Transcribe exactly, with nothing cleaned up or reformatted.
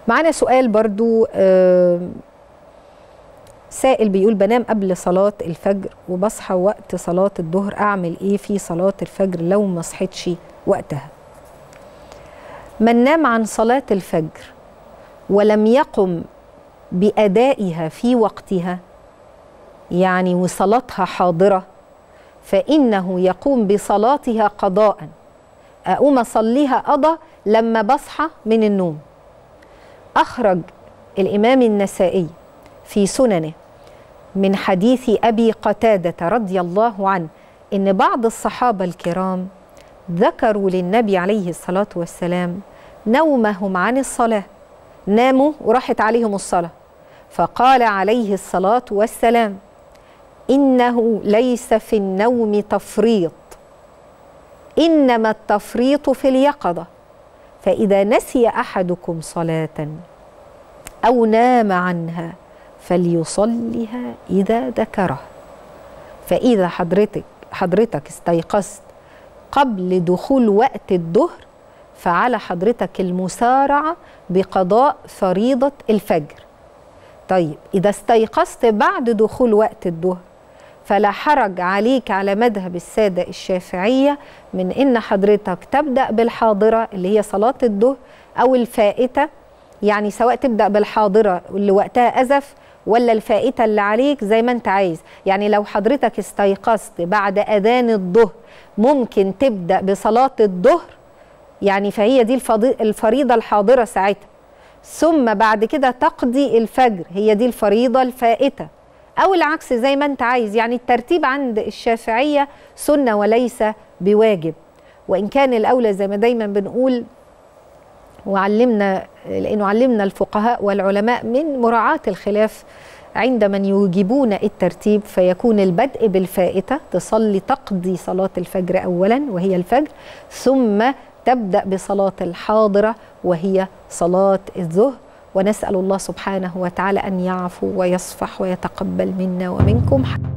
معانا سؤال برضو آه سائل بيقول بنام قبل صلاة الفجر وبصحى وقت صلاة الظهر، أعمل إيه في صلاة الفجر لو ما صحيتش وقتها؟ من نام عن صلاة الفجر ولم يقم بأدائها في وقتها، يعني وصلاتها حاضرة، فإنه يقوم بصلاتها قضاء. أقوم أصليها قضاء لما بصحى من النوم. أخرج الإمام النسائي في سننه من حديث أبي قتادة رضي الله عنه إن بعض الصحابة الكرام ذكروا للنبي عليه الصلاة والسلام نومهم عن الصلاة، ناموا وراحت عليهم الصلاة، فقال عليه الصلاة والسلام: إنه ليس في النوم تفريط، إنما التفريط في اليقظة، فإذا نسي أحدكم صلاة أو نام عنها فليصلها إذا ذكره. فإذا حضرتك حضرتك استيقظت قبل دخول وقت الظهر فعلى حضرتك المسارعة بقضاء فريضة الفجر. طيب إذا استيقظت بعد دخول وقت الظهر فلا حرج عليك على مذهب السادة الشافعية من إن حضرتك تبدأ بالحاضرة اللي هي صلاة الظهر أو الفائتة، يعني سواء تبدأ بالحاضرة اللي وقتها أزف ولا الفائتة اللي عليك زي ما انت عايز. يعني لو حضرتك استيقظت بعد أذان الظهر ممكن تبدأ بصلاة الظهر، يعني فهي دي الفريضة الحاضرة ساعتها، ثم بعد كده تقضي الفجر، هي دي الفريضة الفائتة، أو العكس زي ما انت عايز. يعني الترتيب عند الشافعية سنة وليس بواجب، وإن كان الأولى زي ما دايما بنقول وعلمنا، لأنه علمنا الفقهاء والعلماء من مراعاة الخلاف عند من يوجبون الترتيب، فيكون البدء بالفائتة، تصلي تقضي صلاة الفجر أولا وهي الفجر، ثم تبدأ بصلاة الحاضرة وهي صلاة الظهر. ونسأل الله سبحانه وتعالى أن يعفو ويصفح ويتقبل منا ومنكم.